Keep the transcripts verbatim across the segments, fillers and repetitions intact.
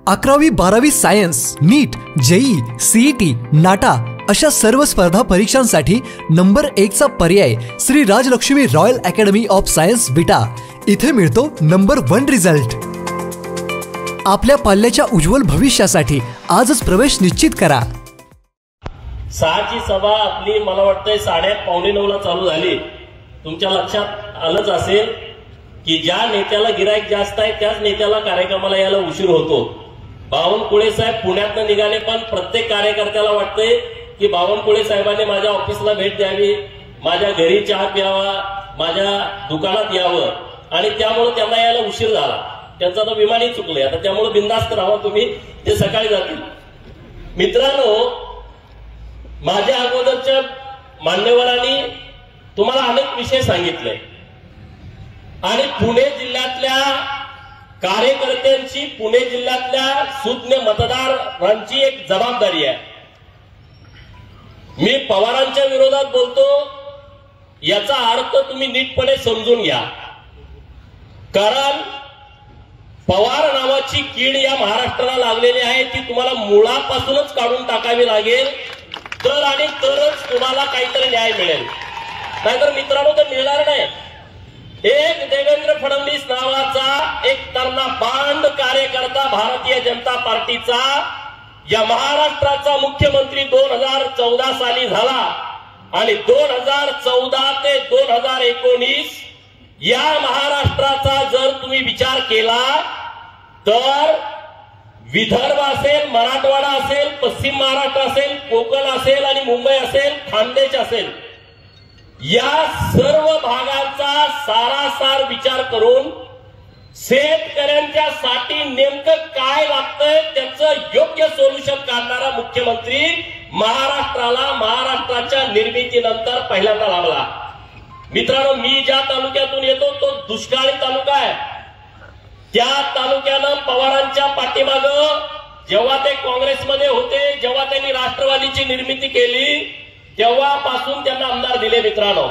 अकरावी बारावी science, NEET, JEE, CET, NATA अशा सर्व स्पर्धा परीक्षांसाठी नंबर एकचा पर्याय Shri Rajalakshmi royal academy of science Vita. इथे मिळतो नंबर वन रिझल्ट। आपल्या पाल्याच्या उज्ज्वल भविष्यासाठी आजच प्रवेश निश्चित करा। सहाची सभा आपली मला वाटतंय साडेआठ पावणे नऊ ला चालू झाली। तुमच्या लक्षात आलंच असेल की ज्या नेत्याला गिराईक जास्त आहे त्याच नेत्याला कार्यक्रमाला यायला उशीर होतो। बावनकुळे साहेब पुण्यातनं निघाले, पण प्रत्येक कार्यकर्त्याला वाटतंय की बावनकुळे साहेबांनी माझ्या ऑफिसला भेट द्यावी, माझ्या घरी चहा प्यावा, माझ्या दुकानात यावं, आणि त्यामुळे त्यांना यायला उशीर झाला। त्यांचा तर विमानही चुकलंय, आता त्यामुळे बिनधास्त राहा तुम्ही, ते सकाळी जातील। मित्रांनो, माझ्या अगोदरच्या मान्यवरांनी तुम्हाला अनेक विषय सांगितले आणि पुणे जिल्ह्यातल्या कार्यकर्त्यांची, पुणे जिल्ह्यातल्या सुज्ञ मतदारांची एक जबाबदारी आहे। मी पवारांच्या विरोधात बोलतो याचा अर्थ तुम्ही नीटपणे समजून घ्या, कारण पवार नावाची कीड या महाराष्ट्राला लागलेली आहे, ती तुम्हाला मुळापासूनच काढून टाकावी लागेल, तर आणि तरच तुम्हाला काहीतरी न्याय मिळेल, नाहीतर मित्रांनो तर मिळणार नाही। एक देवेंद्र फडणवीस नावाचा एक तरणा बांड कार्यकर्ता भारतीय जनता पार्टीचा या महाराष्ट्राचा मुख्यमंत्री दोन हजार चौदा साली झाला आणि दोन हजार चौदा ते दोन हजार एकोणीस या महाराष्ट्राचा जर तुम्ही विचार केला तर विदर्भ असेल, मराठवाडा असेल, पश्चिम महाराष्ट्र असेल, कोकण असेल आणि मुंबई असेल, खानदेश असेल, या सर्व भागांचा सारासार विचार करून शेतकऱ्यांच्या साठी नेमकं काय लागतंय त्याचं योग्य सोल्युशन काढणारा मुख्यमंत्री महाराष्ट्राला महाराष्ट्राच्या निर्मितीनंतर पहिल्यांदा लाभला। मित्रांनो, मी ज्या तालुक्यातून येतो तो दुष्काळी तालुका आहे। त्या तालुक्यानं पवारांच्या पाठीमागं जेव्हा ते काँग्रेसमध्ये होते, जेव्हा त्यांनी राष्ट्रवादीची निर्मिती केली, तेव्हापासून त्यांना आमदार दिले। मित्रांनो,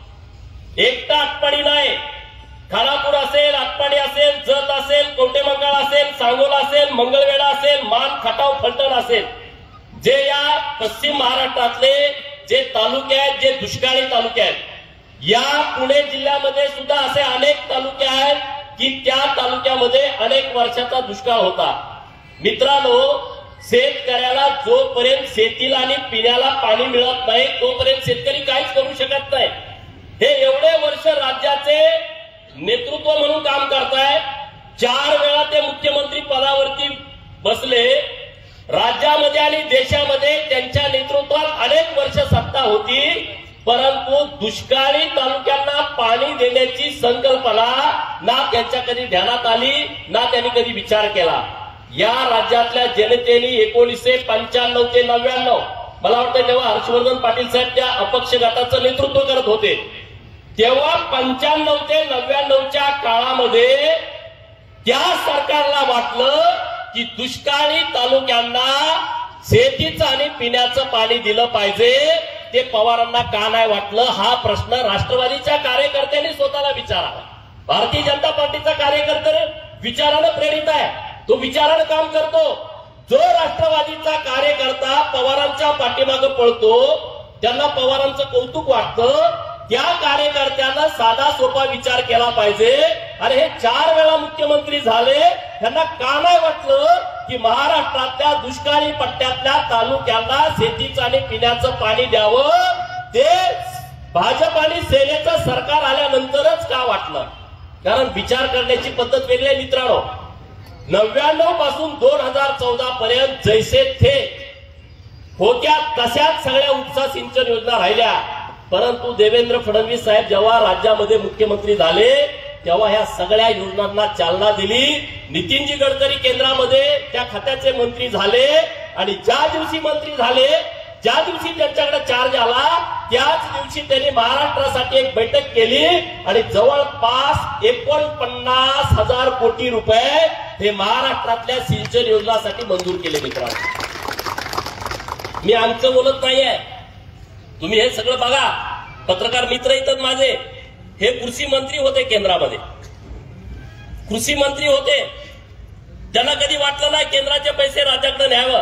एकटा आटपाडी नाही, खानापूर असेल, आटपाडी असेल, जत असेल, कवटेमंगळ असेल, सांगोला असेल, मंगळवेढा असेल, मान, खटाव, फलटण असेल, जे या पश्चिम महाराष्ट्रातले जे तालुके आहेत, जे दुष्काळी तालुके आहेत, या पुणे जिल्ह्यामध्ये सुद्धा असे अनेक तालुके आहेत की त्या तालुक्यामध्ये अनेक वर्षाचा दुष्काळ होता। मित्रांनो, शेतकऱ्याला जोपर्यंत शेतीला आणि पिण्याला पाणी मिळत नाही तोपर्यंत शेतकरी काहीच करू शकत नाही। हे एवढे वर्ष राज्याचे नेतृत्व म्हणून काम करताय, चार वेळा ते मुख्यमंत्री पदावरती बसले, राज्यामध्ये आणि देशामध्ये त्यांच्या नेतृत्वात अनेक वर्ष सत्ता होती, परंतु दुष्काळी तालुक्यांना पाणी देण्याची संकल्पना ना त्यांच्या कधी ध्यानात आली, ना त्यांनी कधी विचार केला। या राज्यातल्या जनतेने एकोणीसशे पंच्याण्णव ते नव्याण्णव मला वाटतं जेव्हा हर्षवर्धन पाटील साहेब त्या अपक्ष गटाचं नेतृत्व करत होते, तेव्हा पंच्याण्णव ते नव्याण्णवच्या काळामध्ये त्या सरकारला वाटलं की दुष्काळी तालुक्यांना शेतीचं आणि पिण्याचं पाणी दिलं पाहिजे। ते पवारांना का नाही वाटलं हा प्रश्न राष्ट्रवादीच्या कार्यकर्त्यांनी स्वतःला विचारावा। भारतीय जनता पार्टीचा कार्यकर्ते विचारानं प्रेरित आहे, तो विचारानं काम करतो। जो राष्ट्रवादीचा कार्यकर्ता पवारांच्या पाठीमागे पळतो त्यांना पवारांचं कौतुक वाटतं, त्या कार्यकर्त्यांना साधा सोपा विचार केला पाहिजे। अरे हे चार वेळा मुख्यमंत्री झाले, त्यांना का नाही वाटलं की महाराष्ट्रातल्या दुष्काळी पट्ट्यातल्या तालुक्यांना शेतीचं आणि पिण्याचं पाणी द्यावं? ते भाजप आणि सेनेचं सरकार आल्यानंतरच का वाटलं? कारण विचार करण्याची पद्धत वेगळी आहे। मित्रांनो, नव्याण्णव पासून दोन हजार चौदा पर्यंत जैसे थे होत्या तशाच सगळ्या उपसा सिंचन योजना राहिल्या, परंतु देवेंद्र फडणवीस साहेब जेव्हा राज्यामध्ये मुख्यमंत्री झाले तेव्हा ह्या सगळ्या योजनांना चालना दिली। नितीनजी गडकरी केंद्रामध्ये त्या खात्याचे मंत्री झाले आणि ज्या दिवशी मंत्री झाले, ज्या दिवशी त्यांच्याकडे चार्ज आला, त्याच दिवशी त्यांनी महाराष्ट्रासाठी एक बैठक केली आणि जवळपास एकोणपन्नास हजार कोटी रुपये हे महाराष्ट्रातल्या सिंचन योजनासाठी मंजूर केले। मित्रांनो, मी आमचं बोलत नाहीये, तुम्ही हे सगळं बघा। पत्रकार मित्र येतात माझे, हे कृषी मंत्री होते, केंद्रामध्ये कृषी मंत्री होते, त्यांना कधी वाटलं नाही केंद्राचे पैसे राज्याकडे न्यावं.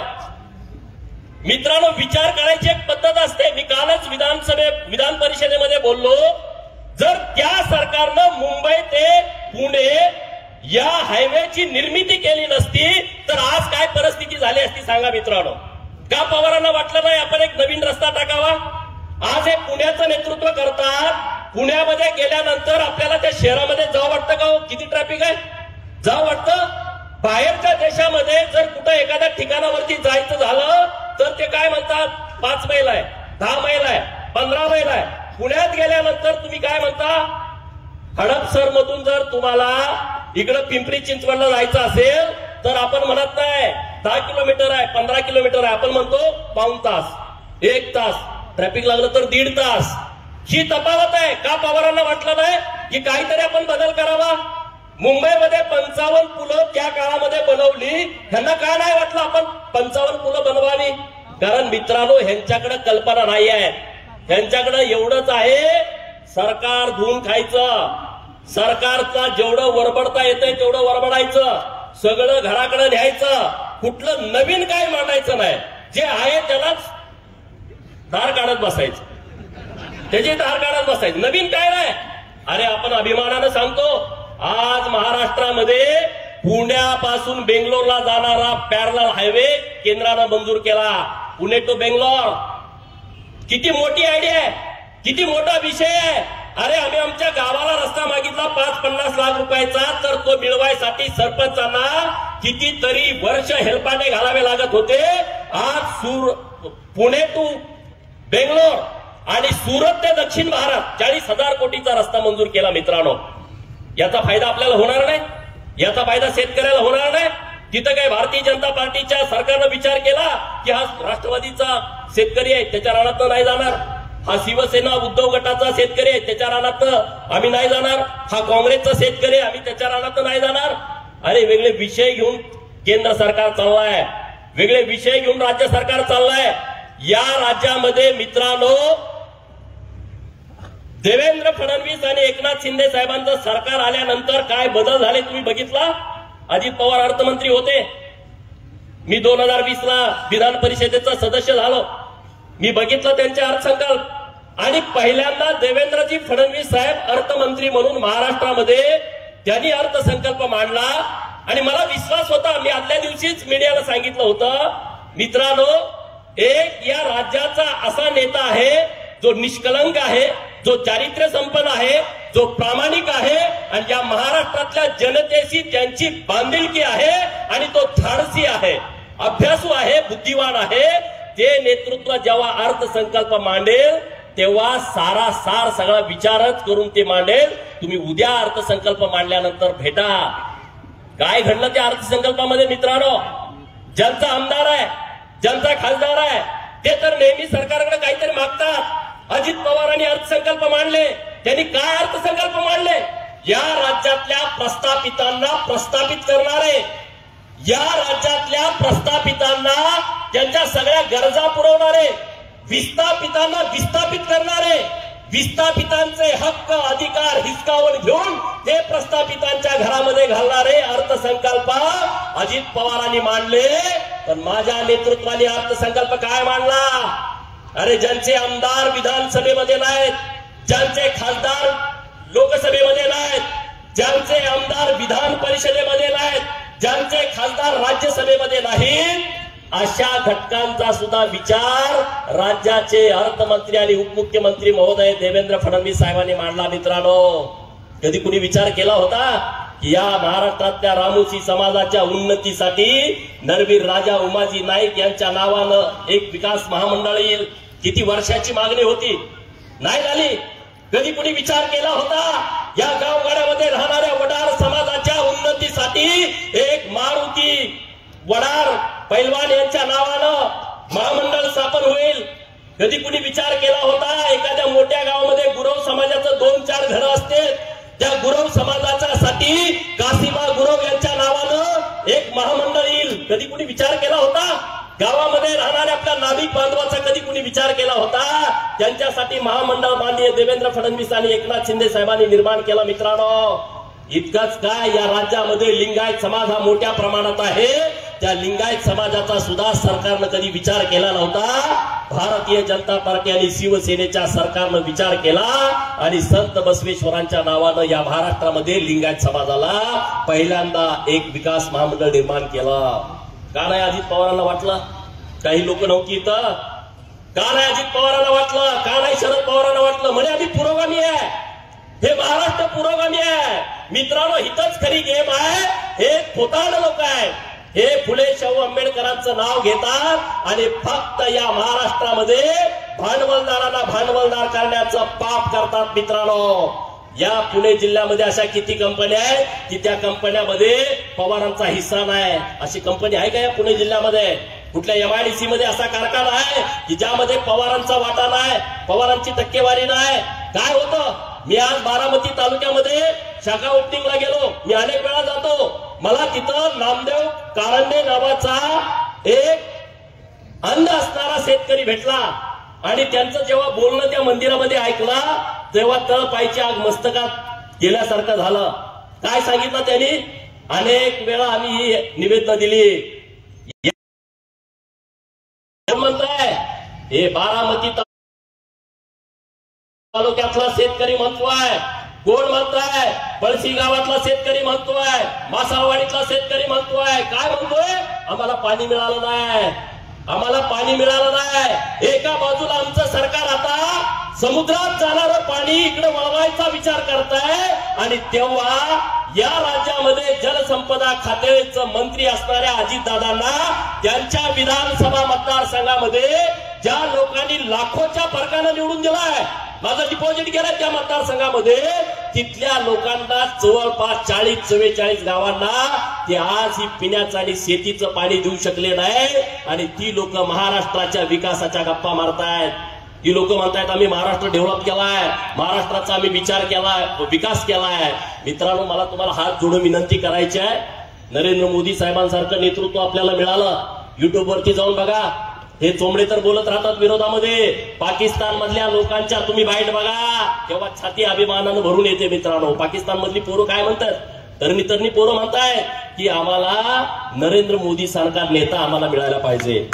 मित्रांनो, विचार करायची एक पद्धत असते. मी कालच विधानसभे विधान परिषदेमध्ये बोललो, जर त्या सरकारनं मुंबई ते पुणे या हायवेची निर्मिती केली नसती तर आज काय परिस्थिती झाली असती सांगा मित्रांनो. का पवारांना वाटलं नाही आपण एक नवीन रस्ता टाकावा? आज हे पुण्याचं नेतृत्व करतात. पुण्यामध्ये गेल्यानंतर आपल्याला त्या शहरामध्ये जावं वाटतं का? किती ट्रॅफिक आहे? जावं वाटतं? बाहेरच्या देशामध्ये जर कुठं एखाद्या ठिकाणावरती जायचं झालं तर ते काय म्हणतात? पाच मैल आहे, दहा मैल आहे, पंधरा मैल आहे. पुण्यात गेल्यानंतर तुम्ही काय म्हणता? हडपसर मधून जर तुम्हाला इकडं पिंपरी चिंचवडला जायचं असेल तर आपण म्हणत नाही दहा किलोमीटर आहे, पंधरा किलोमीटर आहे, आपण म्हणतो पाऊण तास, एक तास. ट्रॅफिक लागलं तर दीड तास. ही तफावत आहे. का पवारांना वाटलं नाही की काहीतरी आपण बदल करावा? मुंबईमध्ये पंचावन्न पुलं त्या काळामध्ये बनवली, ह्यांना काय नाही वाटलं आपण पंचावन्न पुलं बनवावी? कारण मित्रांनो, ह्यांच्याकडे कल्पना नाही आहे. ह्यांच्याकडे एवढंच आहे, सरकार धुवून खायचं, सरकारचा जेवढं वरबडता येतंय तेवढं वरबडायचं, सगळं घराकडे न्यायचं, कुठलं नवीन काय मांडायचं नाही. जे आहे त्यालाच धार काढत बसायचं, त्याची धार काढत बसायचं, नवीन काय नाही. अरे आपण अभिमानानं सांगतो, आज महाराष्ट्रामध्ये पुण्यापासून बेंगलोरला जाणारा पॅरलल हायवे केंद्रानं मंजूर केला. पुणे टू बेंगलोर. किती मोठी आयडिया आहे, किती मोठा विषय आहे. अरे आम्ही आमच्या गावाला रस्ता मागितला पाच पन्नास लाख रुपयाचा, तर तो मिळवायसाठी सरपंचांना कितीतरी वर्ष हेलपाटे घालावे लागत होते. आज सूर पुणे टू बेंगलोर आणि सुरत ते दक्षिण भारत चाळीस हजार कोटीचा रस्ता मंजूर केला. मित्रांनो, याचा फायदा आपल्याला होणार नाही, याचा फायदा शेतकऱ्याला होणार नाही. तिथं काय भारतीय जनता पार्टीच्या सरकारनं विचार केला की हा राष्ट्रवादीचा शेतकरी आहे त्याच्या रानात नाही जाणार, हा शिवसेना उद्धव गटाचा शेतकरी आहे त्याच्या रानात आम्ही नाही जाणार, हा काँग्रेसचा शेतकरी आम्ही त्याच्या रानात नाही जाणार. अरे वेगळे विषय घेऊन केंद्र सरकार चाललाय, वेगळे विषय घेऊन राज्य सरकार चाललाय. या राज्यामध्ये मित्रांनो, देवेंद्र फडणवीस आणि एकनाथ शिंदे साहेबांचं सरकार आल्यानंतर काय बदल झाले तुम्ही बघितला. अजित पवार अर्थमंत्री होते, मी दोन हजार वीस ला विधान परिषदेचा सदस्य झालो. मी बघितलं त्यांचे अर्थसंकल्प आणि पहिल्यांदा देवेंद्रजी फडणवीस साहेब अर्थमंत्री म्हणून महाराष्ट्रामध्ये त्यांनी अर्थसंकल्प मांडला आणि मला विश्वास होता, मी आदल्या दिवशीच मीडियाला सांगितलं होतं, मित्रांनो एक या राज्याचा असा नेता आहे जो निष्कलंक आहे, जो चारित्र्य संपन्न आहे, जो प्रामाणिक आहे आणि या महाराष्ट्रातल्या जनतेशी त्यांची बांधिलकी आहे आणि तो धाडसी आहे, अभ्यासू आहे, बुद्धिवान आहे. ते नेतृत्व जेव्हा अर्थसंकल्प मांडेल तेव्हा सारा सार सगळा विचारच करून ते मांडेल. तुम्ही उद्या अर्थसंकल्प मांडल्यानंतर भेटा. काय घडलं त्या अर्थसंकल्पामध्ये मित्रांनो? ज्यांचा आमदार आहे, ज्यांचा खासदार आहे ते तर नेहमी सरकारकडे काहीतरी मागतात. अजित पवारांनी अर्थसंकल्प मांडले, त्यांनी काय अर्थसंकल्प मांडले? या राज्यातल्या प्रस्थापितांना प्रस्थापित करणारे, या राज्यातल्या प्रस्थापितांना त्यांच्या सगळ्या गरजा पुरवणारे, विस्थापितांना विस्थापित करणारे, विस्थापितांचे हक्क अधिकार हिसकावून घेऊन ते प्रस्थापितांच्या घरामध्ये घालणारे अर्थसंकल्प अजित पवारांनी मांडले. पण माझ्या नेतृत्वाने अर्थसंकल्प काय मांडला? अरे ज्यांचे आमदार विधानसभेमध्ये नाहीत, ज्यांचे खासदार लोकसभेमध्ये नाहीत, ज्यांचे आमदार विधान परिषदेमध्ये नाहीत, ज्यांचे खासदार राज्यसभेमध्ये नाहीत, अशा घटकांचा सुद्धा विचार राज्याचे अर्थमंत्री आणि उपमुख्यमंत्री महोदय देवेंद्र फडणवीस साहेबांनी मांडला. मित्रांनो, कधी कुणी विचार केला होता की या महाराष्ट्रातल्या रामोशी समाजाच्या उन्नतीसाठी नरवीर राजा उमाजी नाईक यांच्या नावानं एक विकास महामंडळ येईल? किती वर्षाची मागणी होती, नाही झाली. कधी कुणी विचार केला होता या गावगाड्यामध्ये राहणाऱ्या वडार समाजाच्या उन्नतीसाठी एक मारुती वडार पैलवान यांच्या नावानं महामंडळ स्थापन होईल? कधी कुणी विचार केला होता एखाद्या मोठ्या गावामध्ये गुरव समाजाचं दोन चार घरं असते, त्या गुरव समाजासाठी कासिबा गुरव यांच्या नावानं एक महामंडळ येईल? कधी कुणी विचार केला होता? गावामध्ये राहणाऱ्या आपल्या नाभिक बांधवाचा कधी कुणी विचार केला होता? त्यांच्यासाठी महामंडळ माननीय देवेंद्र फडणवीस आणि एकनाथ शिंदे साहेबांनी निर्माण केला. मित्रांनो, इतकंच काय, या राज्यामध्ये लिंगायत समाज हा मोठ्या प्रमाणात आहे. त्या लिंगायत समाजाचा सुद्धा सरकारनं कधी विचार केला नव्हता. भारतीय जनता पार्टी आणि शिवसेनेच्या सरकारनं विचार केला आणि संत बसवेश्वरांच्या नावानं या महाराष्ट्रामध्ये लिंगायत समाजाला पहिल्यांदा एक विकास महामंडळ निर्माण केलं. का नाही अजित पवारांना वाटलं? काही लोक नव्हती इथं. का नाही अजित पवारांना वाटलं? का नाही शरद पवारांना वाटलं? म्हणे आम्ही पुरोगामी आहे, हे महाराष्ट्र पुरोगामी आहे. मित्रांनो, हितच खरी गेम आहे. हे खोटारड लोक आहेत. हे फुले शाहू आंबेडकरांचं नाव घेतात आणि फक्त या महाराष्ट्रामध्ये भांडवलदारांना भांडवलदार करण्याचं पाप करतात. मित्रांनो, या पुणे जिल्ह्यामध्ये अशा किती कंपन्या आहेत की त्या कंपन्यामध्ये पवारांचा हिस्सा नाही. अशी कंपनी आहे का या पुणे जिल्ह्यामध्ये? कुठल्या एमआयडीसी मध्ये असा कारखाना आहे की ज्यामध्ये पवारांचा वाटा नाही, पवारांची टक्केवारी नाही? काय होतं? मी आज बारामती तालुक्यामध्ये शाखा ओपनिंगला गेलो. मी अनेक वेळा जातो. मला तिथं नामदेव कारंडे नावाचा एक अंध असणारा शेतकरी भेटला आणि त्यांचं जेव्हा बोलणं त्या मंदिरामध्ये ऐकला तेव्हा तळपायची आग मस्तकात गेल्यासारखं झालं. काय सांगितलं त्यांनी? अनेक वेळा आम्ही ही निवेदन दिली. म्हणताय हे बारामती तालुक्यातला शेतकरी म्हणतोय, कोण म्हणताय? पळशी गावातला शेतकरी म्हणतोय, मासाळवाडीतला शेतकरी म्हणतोय. काय म्हणतोय? आम्हाला पाणी मिळालं नाही, आम्हाला पाणी मिळालं नाही. एका बाजूला आमचं सरकार आता समुद्रात जाणारं पाणी इकडे वळवायचा विचार करताय आणि तेव्हा या राज्यामध्ये जलसंपदा खात्याचे मंत्री असणाऱ्या अजितदादांना त्यांच्या विधानसभा मतदारसंघामध्ये ज्या लोकांनी लाखोच्या फरकानं निवडून दिलाय, माझं डिपॉझिट गेलं त्या मतदारसंघामध्ये, तिथल्या लोकांना जवळपास चाळीस चव्वेचाळीस गावांना ते आज ही पिण्याचं आणि शेतीचं पाणी देऊ शकले नाही आणि ती लोक महाराष्ट्राच्या विकासाच्या गप्पा मारतायत. ती लोक म्हणतायत आम्ही महाराष्ट्र डेव्हलप केलाय, महाराष्ट्राचा आम्ही विचार केलाय, विकास केलाय. मित्रांनो, मला तुम्हाला हात जोडून विनंती करायची आहे. नरेंद्र मोदी साहेबांसारखं नेतृत्व आपल्याला मिळालं. युट्यूबवरती जाऊन बघा. हे चोंबडे तर बोलत राहतात विरोधामध्ये. पाकिस्तान मधल्या लोकांच्या तुम्ही बाईट बघा, तेव्हा छाती अभिमानानं भरून येते. मित्रांनो, पाकिस्तान मधली पोरं काय म्हणतात? तरणी तरणी पोरं म्हणताय की आम्हाला नरेंद्र मोदी सारखा नेता आम्हाला मिळायला पाहिजे.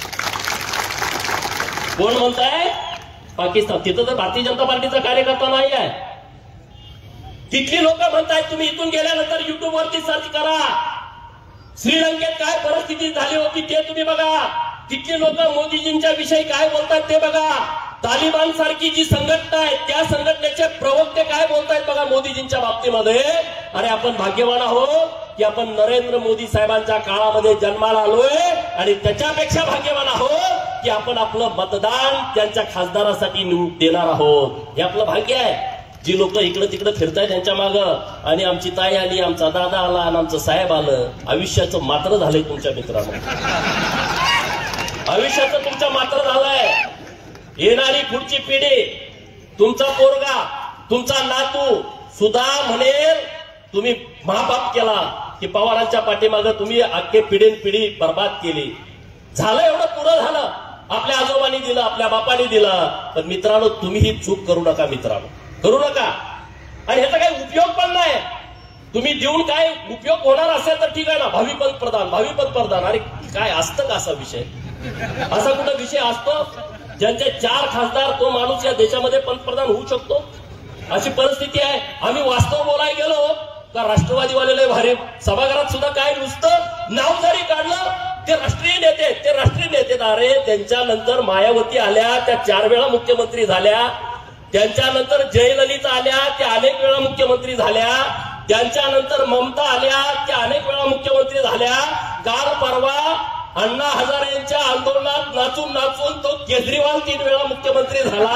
कोण म्हणताय? पाकिस्तान. तिथं तर भारतीय जनता पार्टीचा कार्यकर्ता नाही आहे. तिथली लोक म्हणतायत. तुम्ही इथून गेल्यानंतर युट्यूब वरती सर्च करा. श्रीलंकेत काय परिस्थिती झाली होती ते तुम्ही बघा. तिथले लोक मोदीजींच्या विषयी काय बोलतात ते बघा. तालिबान सारखी जी संघटना आहे त्या संघटनेचे प्रवक्ते काय बोलतायत बघा मोदीजींच्या बाबतीमध्ये. अरे आपण भाग्यवान आहोत की आपण नरेंद्र मोदी साहेबांच्या काळामध्ये जन्माला आलोय आणि त्याच्यापेक्षा भाग्यवान आहोत की आपण आपलं मतदान त्यांच्या खासदारासाठी देणार आहोत. हे आपलं भाग्य आहे. जी लोक इकडे तिकडे फिरतायत त्यांच्या मागं आणि आमची ताई आली, आमचा दादा आला आणि आमचं साहेब आलं. आयुष्याचं मात्र झालंय तुमच्या मित्रांनो, आयुष्याचं तुमच्या मात्र झालंय. येणारी पुढची पिढी, तुमचा पोरगा, तुमचा नातू सुद्धा म्हणेल तुम्ही महापाप केला की पवारांच्या पाठीमागं तुम्ही अख्खे पिढीन पिढी बर्बाद केली. झालं एवढं पुरं झालं. आपल्या आजोबांनी दिलं, आपल्या बापांनी दिलं. पण मित्रांनो, तुम्ही ही चूक करू नका. मित्रांनो, करू नका. आणि ह्याचा काही उपयोग पण नाही. तुम्ही देऊन काय उपयोग होणार असेल तर ठीक आहे ना. भावी पंतप्रधान, भावी पंतप्रधान. अरे काय असतं का असा विषय? असा कुठं विषय असतो? ज्यांचे चार खासदार तो माणूस या देशामध्ये पंतप्रधान होऊ शकतो? अशी परिस्थिती आहे. आम्ही वास्तव बोलायला गेलो का राष्ट्रवादीवाले लय भारी. सभागृहात सुद्धा काय नुसतं नाव जरी काढलं ते राष्ट्रीय नेते, ते राष्ट्रीय नेते. अरे त्यांच्यानंतर मायावती आल्या, त्या चार वेळा मुख्यमंत्री झाल्या. त्यांच्यानंतर जयललिता आल्या, त्या अनेक वेळा मुख्यमंत्री झाल्या. त्यांच्यानंतर ममता आल्या, त्या अनेक वेळा मुख्यमंत्री झाल्या. काल परवा अण्णा हजारेंच्या आंदोलनात नाचून नाचून तो केजरीवाल तीन वेळा मुख्यमंत्री झाला.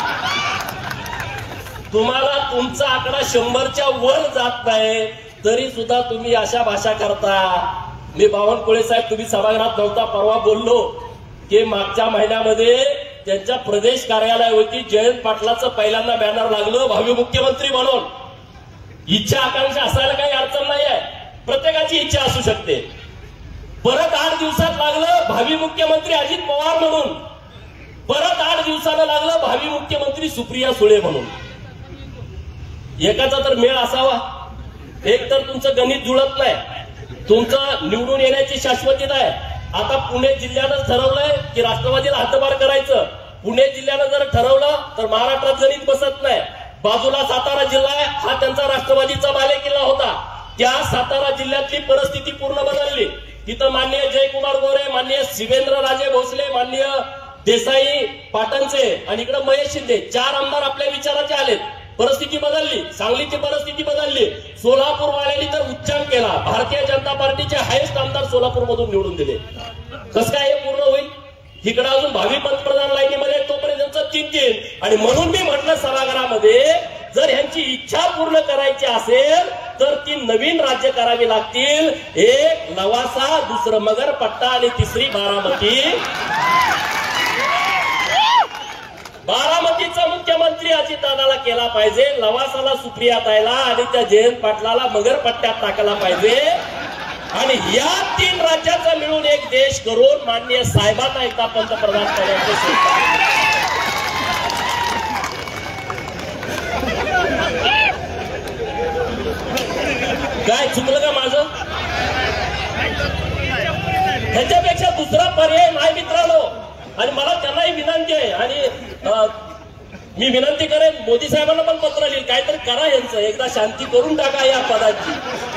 तुम्हाला तुमचा आकडा शंभरच्या वर जात नाही तरी सुद्धा तुम्ही अशा भाषा करता. मी बावनकुळे साहेब, तुम्ही सभागृहात नव्हता, परवा बोललो की मागच्या महिन्यामध्ये त्यांच्या प्रदेश कार्यालयावरती जयंत पाटलाचं पहिल्यांदा बॅनर लागलं भावी मुख्यमंत्री म्हणून. इच्छा आकांक्षा असायला काही अडचण नाही आहे, प्रत्येकाची इच्छा असू शकते. परत आठ दिवसात लागलं भावी मुख्यमंत्री अजित पवार म्हणून. परत आठ दिवसानं लागलं भावी मुख्यमंत्री सुप्रिया सुळे म्हणून. एकाचा तर मेळ असावा. एक तर तुमचं गणित जुळत नाही, तुमचं निवडून येण्याची शाश्वती नाही. आता पुणे जिल्ह्यानं ठरवलंय की राष्ट्रवादीला हद्दपार करायचं. पुणे जिल्ह्यानं जर ठरवलं तर महाराष्ट्रात गणित बसत नाही. बाजूला सातारा जिल्हा आहे, हा त्यांचा राष्ट्रवादीचा बालेकिल्ला होता. त्या सातारा जिल्ह्यातली परिस्थिती पूर्ण बदलली. तिथं माननीय जयकुमार गोरे, माननीय शिवेंद्र राजे भोसले, माननीय देसाई पाटणचे आणि इकडे महेश शिंदे चार आमदार आपल्या विचाराचे आलेत. परिस्थिती बदलली. सांगलीची परिस्थिती बदलली. सोलापूर वाल्यांनी तर उच्चांक केला. भारतीय जनता पार्टीचे हायेस्ट आमदार सोलापूर मधून निवडून दिले. कसं काय हे पूर्ण होईल? इकडे अजून भावी पंतप्रधान लाईनीमध्ये तोपर्यंत चिंतीन. आणि म्हणून मी म्हटलं सभागृहामध्ये, जर ह्यांची इच्छा पूर्ण करायची असेल तर ती नवीन राज्य करावी लागतील. एक लवासा, दुसरं मगरपट्टा आणि तिसरी बारामती. बारामतीचा मुख्यमंत्री अजितदादाला केला पाहिजे, लवासाला सुप्रियाताईला आणि त्या जयंत पाटलाला मगरपट्ट्यात टाकला पाहिजे. आणि या तीन राज्याचा मिळून एक देश करून माननीय साहेबांना एकदा पंतप्रधान करायचे सोडतात. काय चुकलं का माझं? ह्याच्यापेक्षा दुसरा पर्याय नाही मित्रांनो. आणि मला त्यांनाही विनंती आहे आणि मी विनंती करेन, मोदी साहेबांना पण पत्र लिहिल, काहीतरी करा यांचं, एकदा शांती करून टाका या पदाची,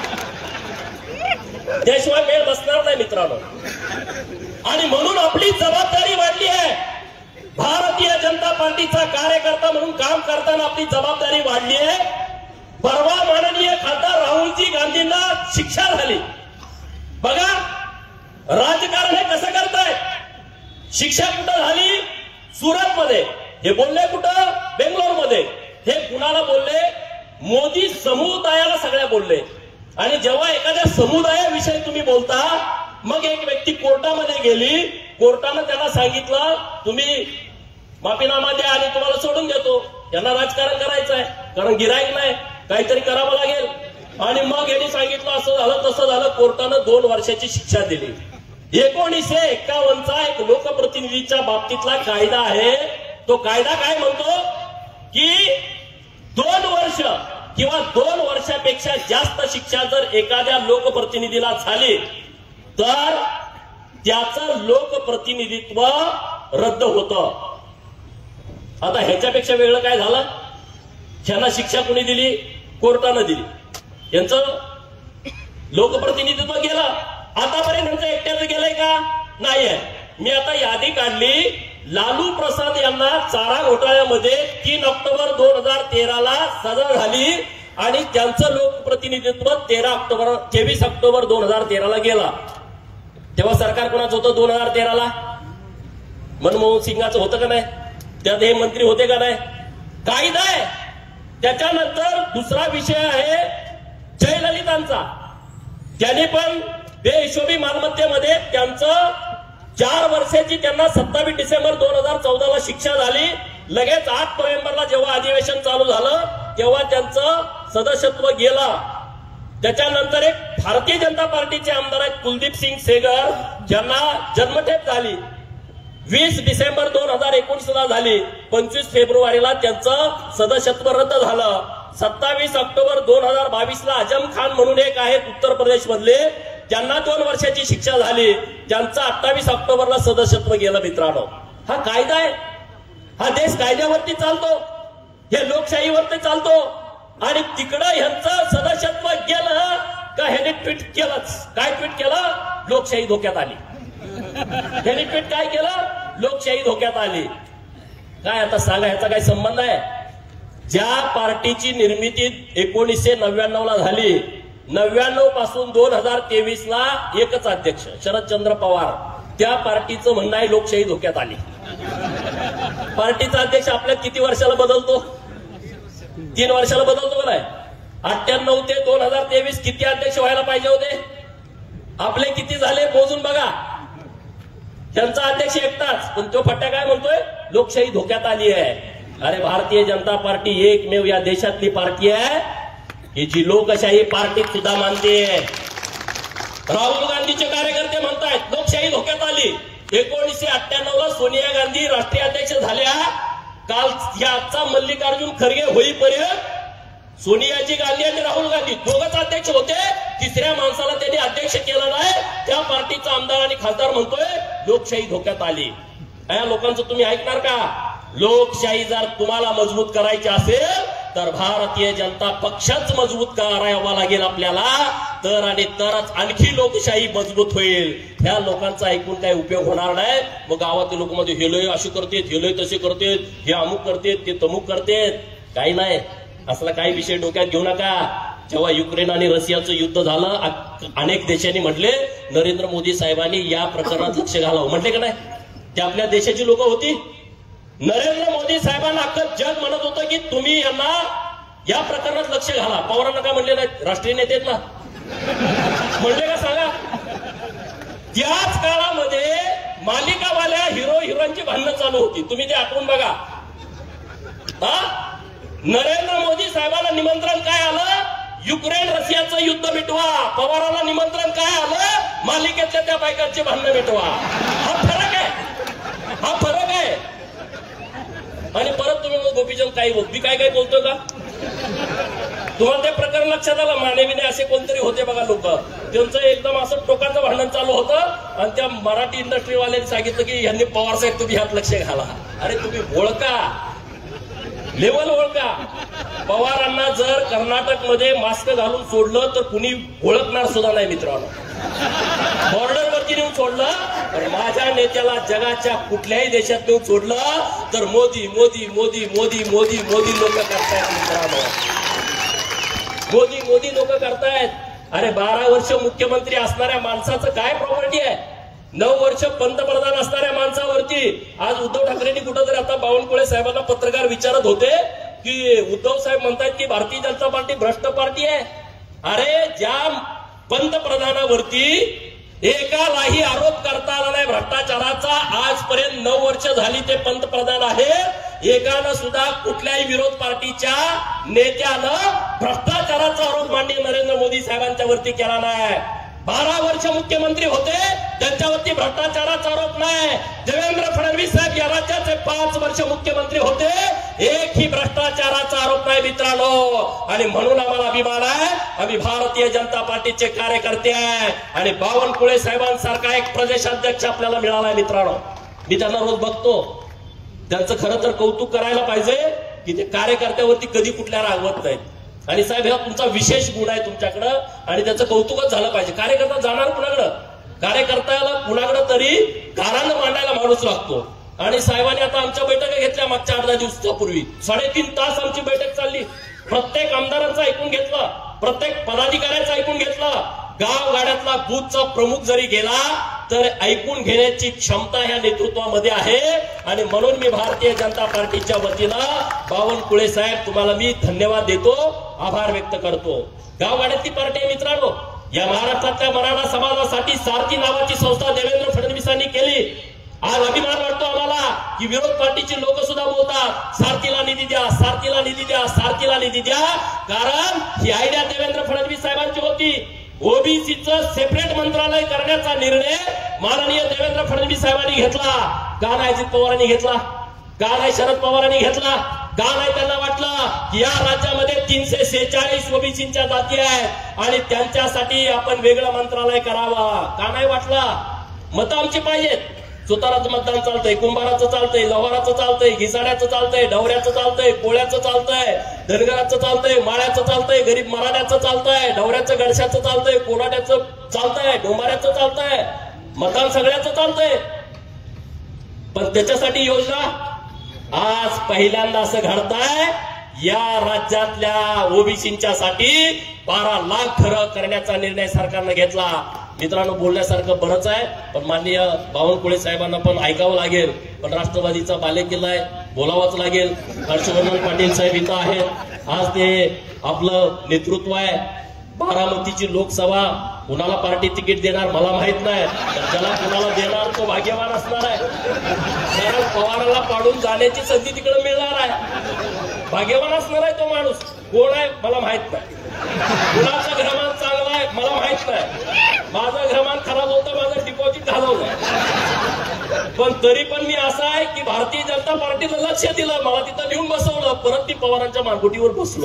त्याशिवाय मेळ बसणार नाही मित्रांनो. आणि म्हणून आपली जबाबदारी वाढली आहे. भारतीय जनता पार्टीचा कार्यकर्ता म्हणून काम करताना आपली जबाबदारी वाढली आहे. परवा माननीय खासदार राहुलजी गांधींना शिक्षा झाली. बघा राजकारण हे कसं करताय. शिक्षा कुठं झाली? सुरत मध्ये. हे बोलले कुठं? बेंगलोर मध्ये. हे कुणाला बोलले? मोदी समुदायाला सगळ्या बोलले. आणि जेव्हा एखाद्या समुदायाविषयी तुम्ही बोलता, मग एक व्यक्ती कोर्टामध्ये गेली, कोर्टानं त्याला सांगितलं तुम्ही माफीनामा द्या आणि तुम्हाला सोडून देतो. यांना राजकारण करायचं आहे, कारण गिराईक नाही, काहीतरी करावं लागेल. आणि मग यांनी सांगितलं असं झालं तसं झालं, कोर्टानं दोन वर्षाची शिक्षा दिली. एकोणीसशे एक्कावन्नचा एक लोकप्रतिनिधीच्या बाबतीतला कायदा आहे. तो कायदा काय म्हणतो की दोन वर्ष किंवा दोन वर्षापेक्षा जास्त शिक्षा जर एखाद्या लोकप्रतिनिधीला झाली तर त्याचं लोकप्रतिनिधित्व रद्द होतं. आता ह्याच्यापेक्षा वेगळं काय झालं? ज्यांना शिक्षा कोणी दिली? कोर्टानं दिली. यांचं लोकप्रतिनिधित्व गेलं. आतापर्यंत यांचं एकट्याचं गेलंय का? नाहीये. मी आता यादी काढली. लालू प्रसाद यांना चारा घोटाळ्यामध्ये तीन ऑक्टोबर दोन हजार तेराला सजा झाली आणि त्यांचं लोकप्रतिनिधित्व तेरा ऑक्टोबर तेवीस ऑक्टोबर दोन हजार तेराला गेला. तेव्हा सरकार कोणाचं होतं? दोन हजार तेराला मनमोहन सिंगाचं होतं का नाही? त्यात हे मंत्री होते का नाही? कायदा आहे. त्याच्यानंतर दुसरा विषय आहे जयललितांचा. त्यांनी पण बेहिशोबी मालमत्तेमध्ये त्यांचं चार वर्षाची त्यांना सत्तावीस डिसेंबर दोन हजार चौदाला शिक्षा झाली. लगेच आठ नोव्हेंबरला जेव्हा अधिवेशन चालू झालं तेव्हा त्यांचं सदस्यत्व गेलं. त्याच्यानंतर एक भारतीय जनता पार्टीचे आमदार आहेत कुलदीप सिंग सेगर, ज्यांना जन्मठेप झाली वीस डिसेंबर दोन हजार एकोणीस ला झाली. पंचवीस फेब्रुवारीला त्यांचं सदस्यत्व रद्द झालं. सत्तावीस ऑक्टोबर दोन हजार बावीस ला आजम खान म्हणून एक आहेत उत्तर प्रदेश मधले, त्यांना दोन वर्षाची शिक्षा झाली. त्यांचं अठ्ठावीस ऑक्टोबरला सदस्यत्व गेलं. मित्रांनो, हा कायदा आहे. हा देश कायद्यावरती चालतो, हे लोकशाहीवरती चालतो. आणि तिकडं ह्यांचं सदस्यत्व गेलं का ह्याने ट्विट केलंच. काय ट्विट केलं? लोकशाही धोक्यात आली. ह्याने ट्विट काय केलं? लोकशाही धोक्यात आली. काय आता सांगा, ह्याचा काय संबंध आहे? ज्या पार्टीची निर्मिती एकोणीसशे नव्याण्णव ला झाली, नव्याण्णव पासून दोन हजार तेवीस ला एकच अध्यक्ष शरदचंद्र पवार, त्या पार्टीचं म्हणणं आहे लोकशाही धोक्यात आली. पार्टीचा अध्यक्ष आपल्या किती वर्षाला बदलतो? तीन वर्षाला बदलतो का नाही? अठ्ठ्याण्णव ते दोन हजार तेवीस किती अध्यक्ष व्हायला पाहिजे होते? आपले किती झाले मोजून बघा. त्यांचा अध्यक्ष एकटाच, पण तो फट्ट्या काय म्हणतोय? लोकशाही धोक्यात आली आहे. अरे भारतीय जनता पार्टी एकमेव या देशातली पार्टी आहे की जी लोकशाही पार्टीत सुद्धा मानते. राहुल गांधीचे कार्यकर्ते म्हणतायत लोकशाही धोक्यात आली. एकोणीसशे अठ्ठ्याण्णव ला सोनिया गांधी राष्ट्रीय अध्यक्ष झाल्या. काल या आजचा मल्लिकार्जुन खरगे होईपर्यंत सोनियाजी गांधी आणि राहुल गांधी दोघच अध्यक्ष होते, तिसऱ्या माणसाला त्यांनी अध्यक्ष केलं नाही. त्या पार्टीचा आमदार आणि खासदार म्हणतोय लोकशाही धोक्यात आली. या लोकांचं तुम्ही ऐकणार का? लोकशाही जर तुम्हाला मजबूत करायची असेल तर भारतीय जनता पक्षच मजबूत करावा लागेल आपल्याला, तर आणि तरच आणखी लोकशाही मजबूत होईल. ह्या लोकांचा ऐकून काही उपयोग होणार नाही. मग गावातील लोक मध्ये हेलोय अशी करतेत, हेलोय तसे करतेत, हे अमुक करतेत, ते तमुक करतेत. काही नाही, असला काही विषय डोक्यात घेऊ नका. जेव्हा युक्रेन आणि रशियाचं युद्ध झालं, अनेक देशांनी म्हटले नरेंद्र मोदी साहेबांनी या प्रकरणात लक्ष घालावं. म्हटले का नाही? ते आपल्या देशाची लोक होती. नरेंद्र मोदी साहेबांना अख्खं जग म्हणत होतं की तुम्ही यांना या प्रकरणात लक्ष घाला. पवारांना का म्हणले नाही? राष्ट्रीय नेते आहेत ना, म्हणले का सांगा? त्याच काळामध्ये मालिकावाल्या हिरो हिरोईनची भांडणं चालू होती. तुम्ही ते आठवून बघा. हा नरेंद्र मोदी साहेबांना निमंत्रण काय आलं? युक्रेन रशियाचं युद्ध मिटवा. पवारांना निमंत्रण काय आलं? मालिकेतल्या त्या बायकांची भांडणं मिटवा. हा फरक आहे, हा फरक आहे. आणि परत तुम्ही मग गोपीचंद काही बोल मी काय काय बोलतोय का? तुम्हाला ते प्रकरण लक्षात आलं? मानेविने असे कोणतरी होते बघा लोक, त्यांचं एकदम असं टोकाचं भांडण चालू होतं आणि त्या मराठी इंडस्ट्रीवाल्यांनी सांगितलं की यांनी पवार साहेब तुम्ही ह्यात लक्ष घाला. अरे तुम्ही ओळखा, लेवल ओळखा. पवारांना जर कर्नाटक मध्ये मास्क घालून सोडलं तर कुणी ओळखणार सुद्धा नाही मित्रांनो. बॉर्डरवरती नेऊन सोडलं तर माझ्या नेत्याला जगाच्या कुठल्याही देशात नेऊन सोडलं तर मोदी मोदी मोदी मोदी मोदी मोदी लोक करतायत मित्रांनो. मोदी मोदी लोक करतायत. अरे बारा वर्ष मुख्यमंत्री असणाऱ्या माणसाचं काय प्रॉपर्टी आहे? नऊ वर्ष पंतप्रधान असणाऱ्या माणसावरती आज उद्धव ठाकरेंनी कुठंतरी आता बावनकुळे साहेबांना पत्रकार विचारत होते की उद्धव साहेब म्हणतात की भारतीय जनता पार्टी भ्रष्ट पार्टी आहे. अरे ज्या पंतप्रधानावरती एकालाही आरोप करता आला नाही भ्रष्टाचाराचा, आजपर्यंत नऊ वर्ष झाली ते पंतप्रधान आहेत, एकानं सुद्धा कुठल्याही विरोध पार्टीच्या नेत्यानं भ्रष्टाचाराचा आरोप माननीय नरेंद्र मोदी साहेबांच्या वरती केला नाही. बारा वर्ष मुख्यमंत्री होते, त्यांच्यावरती भ्रष्टाचाराचा आरोप नाही. देवेंद्र फडणवीस साहेब या राज्याचे पाच वर्ष मुख्यमंत्री होते, एकही भ्रष्टाचाराचा आरोप नाही मित्रांनो. आणि म्हणून आम्हाला अभिमान आहे, आम्ही भारतीय जनता पार्टीचे कार्यकर्ते आहे आणि बावनकुळे साहेबांसारखा एक प्रदेशाध्यक्ष आपल्याला मिळालाय मित्रांनो. मी त्यांना रोज बघतो. त्यांचं खरं तर कौतुक करायला पाहिजे की ते कार्यकर्त्यावरती कधी कुठल्या रागवत नाहीत. आणि साहेब हा तुमचा विशेष गुण आहे तुमच्याकडं आणि त्याचं कौतुकच झालं पाहिजे. कार्यकर्ता जाणार कुणाकडं? कार्यकर्त्याला कुणाकडं तरी गारानं मांडायला माणूस लागतो. आणि साहेबांनी आता आमच्या बैठका घेतल्या मागच्या अर्धा दिवसापूर्वी, साडेतीन तास आमची बैठक चालली. प्रत्येक आमदारांचं ऐकून घेतलं, प्रत्येक पदाधिकाऱ्याचं ऐकून घेतलं. गाव गाड्यातला बूथचा प्रमुख जरी गेला तर ऐकून घेण्याची क्षमता ह्या नेतृत्वामध्ये आहे. आणि म्हणून मी भारतीय जनता पार्टीच्या वतीनं बावनकुळे साहेब तुम्हाला मी धन्यवाद देतो, आभार व्यक्त करतो. गावगाड्यातली पार्टी आहे मित्रांनो. या महाराष्ट्रातल्या मराठा समाजासाठी सारथी नावाची संस्था देवेंद्र फडणवीसांनी केली. आज अभिमान वाटतो आम्हाला की विरोध पार्टीची लोक सुद्धा बोलतात सारथीला निधी द्या, सारथीला निधी द्या, सारथीला निधी द्या. कारण ही आयडिया देवेंद्र फडणवीस साहेबांची होती. ओबीसीचं सेपरेट मंत्रालय करण्याचा निर्णय माननीय देवेंद्र फडणवीस साहेबांनी घेतला. का नाही अजित पवारांनी घेतला? का नाही शरद पवारांनी घेतला? का नाही त्यांना वाटलं की या राज्यामध्ये तीनशे सेहेचाळीस ओबीसीच्या जाती आहेत आणि त्यांच्यासाठी आपण वेगळं मंत्रालय करावा? का नाही वाटला? मतं आमची पाहिजेत. सुताराचं मतदान चालतंय, कुंभाराचं चालतंय, लवाराचं चालतंय, घिसाड्याचं चालतंय, डवऱ्याचं चालतंय, कोळ्याचं चालतंय, धनगराचं चालतंय, माळ्याचं चालतंय, गरीब मराठ्याचं चालतंय, डवऱ्याचं गडशाचं चालतंय, कोराड्याचं चालतंय, डोंबाऱ्याचं चालतंय, मतदान सगळ्याचं चालतंय. पण त्याच्यासाठी योजना आज पहिल्यांदा असं घडताय या राज्यातल्या ओबीसींच्या साठी बारा लाख घरं करण्याचा निर्णय सरकारनं घेतला. मित्रांनो बोलण्यासारखं बरंच आहे, पण माननीय बावनकुळे साहेबांना पण ऐकावं लागेल. पण राष्ट्रवादीचा बालेकिल्ला आहे, बोलावंच लागेल. हर्षवर्धन पाटील साहेब इथं आहेत. आज ते आपलं नेतृत्व आहे. बारामतीची लोकसभा कुणाला पार्टी तिकीट देणार मला माहित नाही, ज्याला कुणाला देणार तो भाग्यवान असणार आहे. कारण पवाराला पाडून जाण्याची संधी तिकडे मिळणार आहे. भाग्यवान असणार आहे तो माणूस. कोण आहे मला माहित नाही. कुणाचं घरमान चांगलं आहे मला माहित नाही. माझं घरमान खराब होतं, माझं डिपॉझिट घालवलं. पण तरी पण मी असं आहे की भारतीय जनता पार्टीला लक्ष दिलं, मला तिथं नेऊन बसवलं, परत ती पवारांच्या मानगुटीवर बसलो.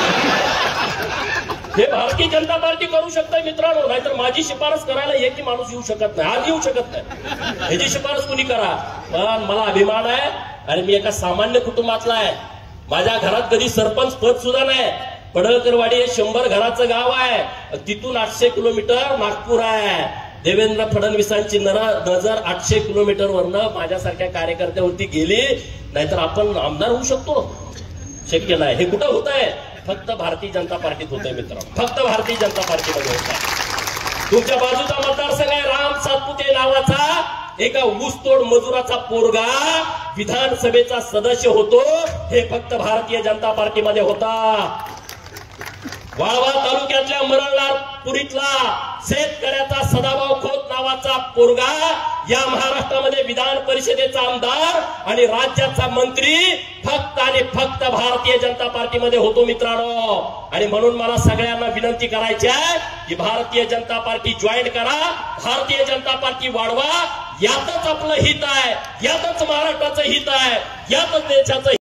हे भारतीय जनता पार्टी करू शकते मित्रांनो, नाहीतर माझी शिफारस करायला एकही माणूस येऊ शकत नाही, आज येऊ शकत नाही. ह्याची शिफारस कुणी करा, पण मला अभिमान आहे आणि मी एका सामान्य कुटुंबातला आहे. माझ्या घरात कधी सरपंच पद सुद्धा नाही. पडळकरवाडी हे शंभर घराचं गाव आहे, तिथून आठशे किलोमीटर नागपूर आहे. देवेंद्र फडणवीसांची नजर आठशे किलोमीटर वरनं माझ्यासारख्या कार्यकर्त्यावरती गेली, नाहीतर आपण आमदार होऊ शकतो? शक्य नाही. हे कुठं होत आहे? फक्त भारतीय जनता पार्टीत होत आहे मित्रांनो, फक्त भारतीय जनता पार्टीमध्ये होत आहे. तुमच्या बाजूचा मतदारसंघ आहे राम सातपुते नावाचा, एका ऊसतोड मजुराचा पोरगा विधानसभेचा सदस्य होतो, हे फक्त भारतीय जनता पार्टीमध्ये होता. वाळवा तालुक्यातल्या मरणलापुरीतला शेतकऱ्याचा सदाभाऊ खोत नावाचा पोरगा या महाराष्ट्रामध्ये विधान परिषदेचा आमदार आणि राज्याचा मंत्री फक्त आणि फक्त भारतीय जनता पार्टीमध्ये होतो मित्रांनो. आणि म्हणून मला सगळ्यांना विनंती करायची आहे की भारतीय जनता पार्टी जॉईन करा, भारतीय जनता पार्टी वाढवा. यातच आपलं हित आहे, यातच महाराष्ट्राचं हित आहे, यातच देशाचं